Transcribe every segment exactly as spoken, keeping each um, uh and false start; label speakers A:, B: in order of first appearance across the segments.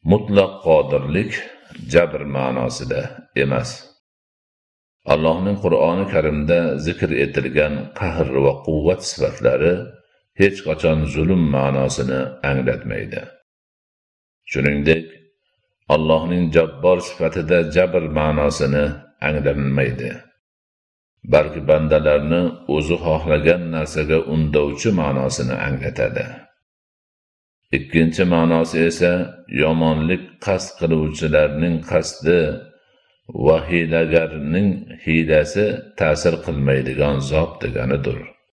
A: mutlaq qodirlik jabr ma'nosida emas. Allohning Qur'oni Karimda zikr etilgan qahr va quvvat sifatlari hech qachon zulm ma'nosini anglatmaydi. Shuningdek, Allohning jabbor sifatida jabr ma'nosini anglanmaydi. Balki bandalarni o'zi xohlagan narsaga undovchi ma'nosini anglatadi. Ikkinchi ma'nosi esa yomonlik qasd qiluvchilarning qasdi va hiylagarning hiylasi ta'sir qilmaydigan zot deganidir.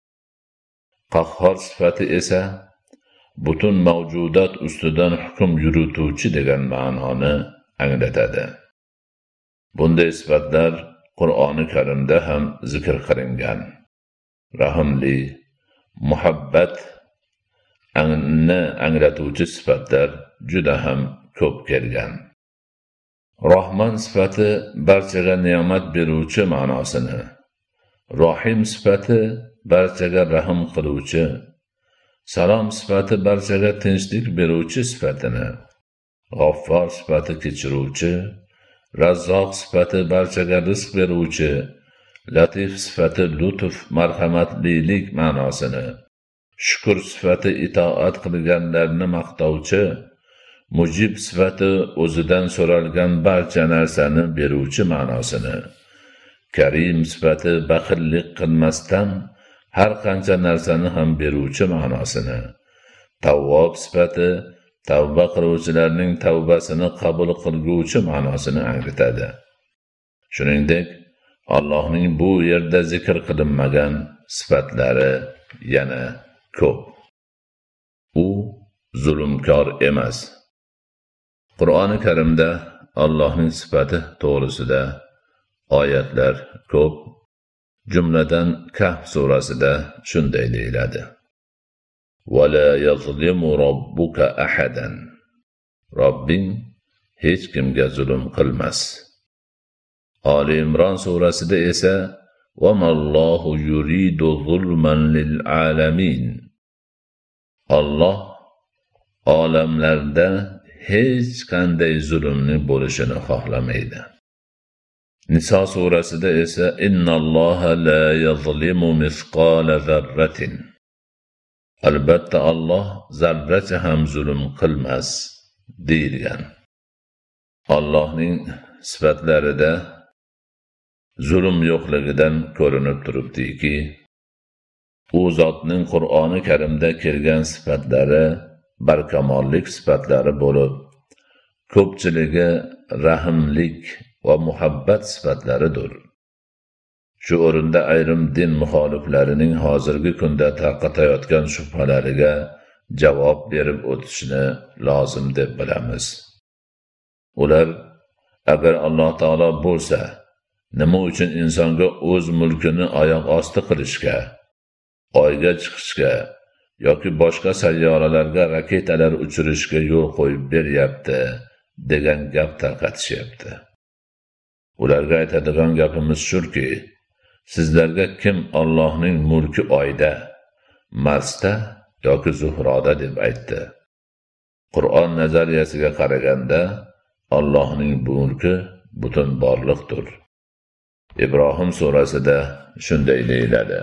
A: Qahhor sifati esa butun mavjudot ustidan hukm yurituvchi degan ma'noni anglatadi. Bunday sifatlar Qur'oni Karimda ham zikr qilingan. Rahimli, muhabbat angni anglatuvchi sifatlar juda ham ko'p kelgan. Rahman sifati barchaga ne'mat beruvchi ma'nosini, Rohim sifati barchaga rahm qiluvchi, Salom sifati barchaga tinchlik beruvchi sifatini, G'affor sifati kechiruvchi, Razzoq sifati barchaga rizq beruvchi, Latif sifati lutf marhamatlilik ma'nosini, Shukr sifati itoat qilganlarni maqtovchi, Mujib sifati o'zidan so'ralgan barcha narsani beruvchi ma'nosini, Karim sifati baxillik qilmasdan har qancha narsani ham beruvchi ma'nosini, Tavvob sifati tavba qiluvchilarning tavbasini qabul qilguvchi ma'nosini anglatadi. Shuningdek, Allohning bu yerda zikr qilinmagan sifatlari yana ko'p. U zulmkor emas. Qur'oni Karimda Allohning sifati to'g'risida oyatlar ko'p. Jumladan Kahf surasida shunday deyiladi: "Va la yazlimu robbuka ahadan." Robbing hech kimga zulm qilmas. Ali Imron surasida esa "Va mallohu yuridu zulman lil alamin." Alloh olamlarda hech qanday zulmni bo'lishini xohlamaydi. Niso surasida esa "Innalloha la yazlimu misqala zarratin." Albatta Alloh zarracha ham zulm qilmas deyilgan. Allohning sifatlarida zulm yo'qligidan ko'rinib turibdiki, u zotning Qur'oni Karimda kelgan sifatlari barkamollik sifatlari bo'lib, ko'pchiligi rahimlik va muhabbat sifatlaridir. Shu o'rinda ayrim din muxoliflarining hozirgi kunda tarqatayotgan shubhalariga javob berib o'tishni lozim deb bilamiz. Ular agar Alloh taolo bo'lsa, nima uchun insonga o'z mulkini oyoq osti qilishga, oyga chiqishga yoki boshqa sayyoralarga raketalar uchirishga yo'l qo'yib beryapti degan gap tarqatishyapti. Ularga aytadigan gapimiz shuki, sizlarga kim Allohning mulki oyda, Marsda yoki Zuhroda deb aytdi? Qur'on nazariyasiga qaraganda Allohning mulki butun borliqdir. Ibrohim surasida shunday deyiladi: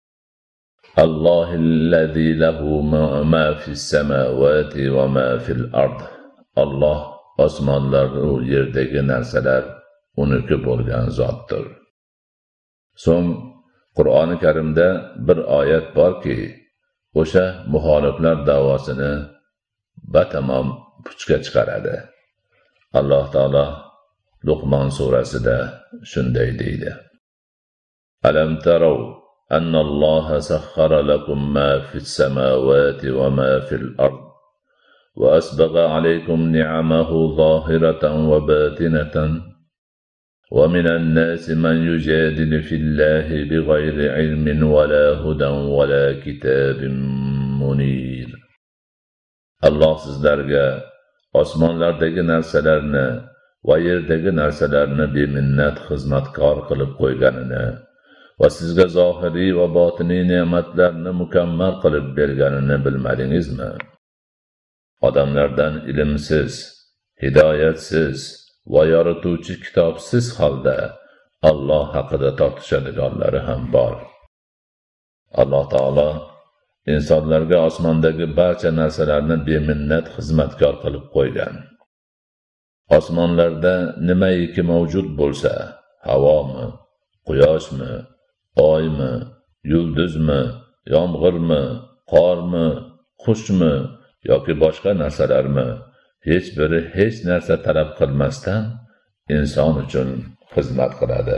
A: Allohillazi lahu ma fis samawati va ma fil ard. Alloh osmonlar va yerdagi narsalar uniki bo'lgan zotdir. So'ng Qur'oni Karimda bir oyat borki, o'sha muxoliflar da'vosini batamom puchga chiqaradi. Alloh taolo Luqmon surasida shunday deydi: Alam taraw anna Alloha sakhkhara lakum ma fis samawati va ma fil ard wa asbagha alaykum ni'amahu zahiratan wa batinatan wa minan nasi man yujadilu fillahi bighayri ilmin wala hudan wala kitabin munir. Alloh sizlarga osmonlardagi narsalarni va yerdagi narsalarni beminnat xizmatkor qilib qo'yganini va sizga zohiriy va botiniy ne'matlarni mukammal qilib berganini bilmadingizmi? Odamlardan ilmsiz, hidoyatsiz va yorituvchi kitobsiz holda Alloh haqida tortishadiganlari ham bor. Alloh taolo insonlarga osmondagi barcha narsalarni beminnat xizmatkor qilib qo'ygan. Osmonlarda nimaiki mavjud bo'lsa, havomi, quyoshmi, oymi, yulduzmi, yomg'irmi, qormi, qushmi yoki boshqa narsalarmi, hech biri hech narsa talab qilmasdan inson uchun xizmat qiladi.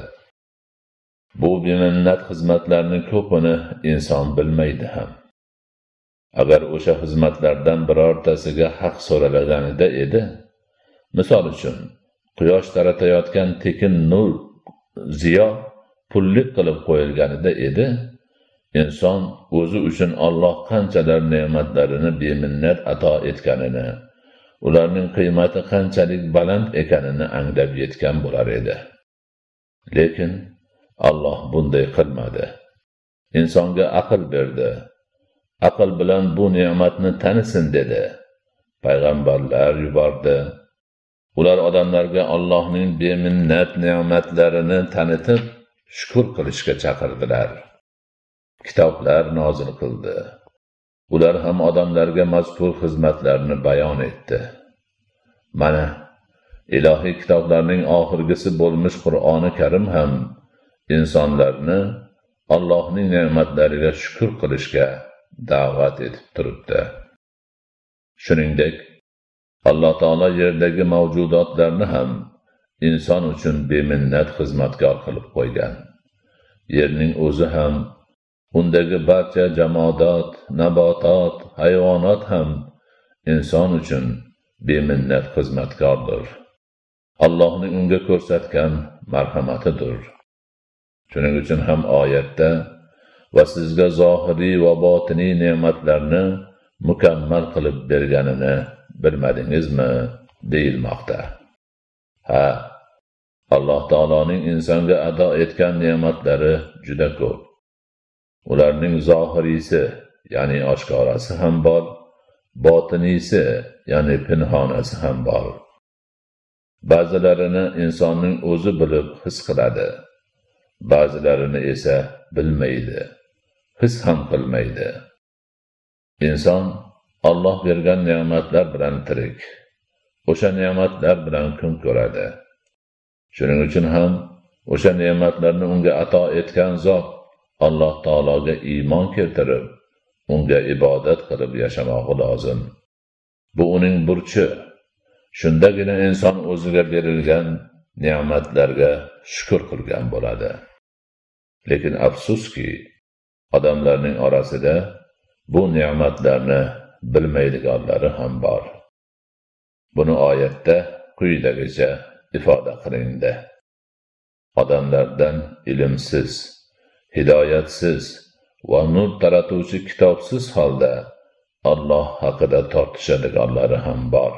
A: Bu beminnat xizmatlarning ko'pini inson bilmaydi ham. Agar o'sha xizmatlardan birortasiga haq so'ralganida edi, misol uchun, quyosh taratayotgan tekin nur, ziyo pullik qilib qo'yilganida edi, inson o'zi uchun Alloh qanchalar ne'matlarini beminnat ato etganini, ularning qiymati qanchalik baland ekanini anglab yetgan bo'lar edi. Lekin Alloh bunday qilmadi. Insonga aql berdi. Aql bilan bu ne'matni tanisin dedi. Payg'ambarlar yubordi. Ular odamlarga Allohning beminnat ne'matlarini tanitib, shukr qilishga chaqirdilar. Kitoblar nozil qildi. Ular ham odamlarga mazkur xizmatlarni bayon etdi. Mana, ilohiy kitoblarning oxirgisi bo'lmish Qur'oni Karim ham insonlarni Allohning ne'matlariga shukr qilishga da'vat etib turibdi. Shuningdek, Alloh taolo yerdagi mavjudotlarni ham inson uchun beminnat xizmatkor qilib qo'ygan. Yerning o'zi ham, undagi barcha jamoadot, nabotot, hayvonot ham inson uchun beminnat xizmatkordir. Allohning unga ko'rsatgan marhamatidir. Shuning uchun ham oyatda va sizga zohiriy va botiniy ne'matlarni mukammal qilib berganini bilmadingizmi deyilmoqda. Ha, Alloh taoloning insonga ado etgan ne'matlari juda ko'p. Ularning zohiriysi, ya'ni oshkorasi ham bor, botiniysi, ya'ni pinhonasi ham bor. Ba'zilarini insonning o'zi bilib his qiladi, ba'zilarini esa bilmaydi, his ham qilmaydi. Inson Alloh bergan ne'matlar bilan tirik, o'sha ne'matlar bilan kun ko'radi. Shuning uchun ham o'sha ne'matlarni unga ato etgan zot Alloh taologa iymon keltirib, unga ibodat qilib yashamog'i lozim. Bu uning burchi. Shundagina inson o'ziga berilgan ne'matlarga shukr qilgan bo'ladi. Lekin afsuski, odamlarning orasida bu ne'matlarni bilmaydiganlari ham bor. Buni oyatda quyidagicha ifoda qilindi. Odamlardan ilmsiz, hidoyatsiz va nur taratuvchi kitobsiz holda Alloh haqida tortishadiganlari ham bor.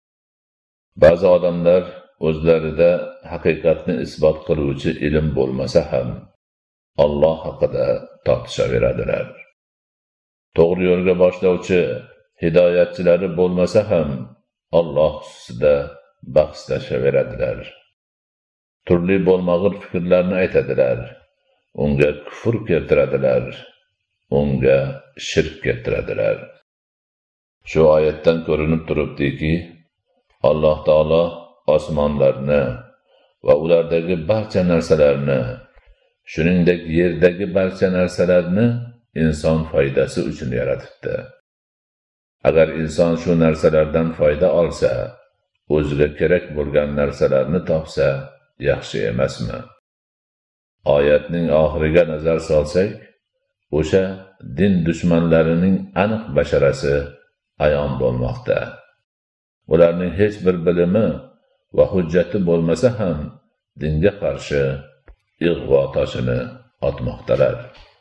A: Ba'zi odamlar o'zlarida haqiqatni isbot qiluvchi ilm bo'lmasa ham Alloh haqida tortishaveradilar. To'g'ri yo'lga boshlovchi hidoyatchilari bo'lmasa ham Alloh ustida bahslashaveradilar. Turli bo'lmag'ur fikrlarni aytadilar. Unga kufr keltiradilar, unga shirk keltiradilar. Shu oyatdan ko'rinib turibdiki, Alloh taolo osmonlarni va ulardagi barcha narsalarni, shuningdek yerdagi barcha narsalarni inson foydasi uchun yaratibdi. Agar inson shu narsalardan foyda olsa, o'ziga kerak bo'lgan narsalarni topsa, yaxshi emasmi? Oyatning oxiriga nazar solsak, o'sha din dushmanlarining aniq basharasi ayon bo'lmoqda. Ularning hech bir bilimi va hujjati bo'lmasa ham dinga qarshi ig'vo toshini otmoqdalar.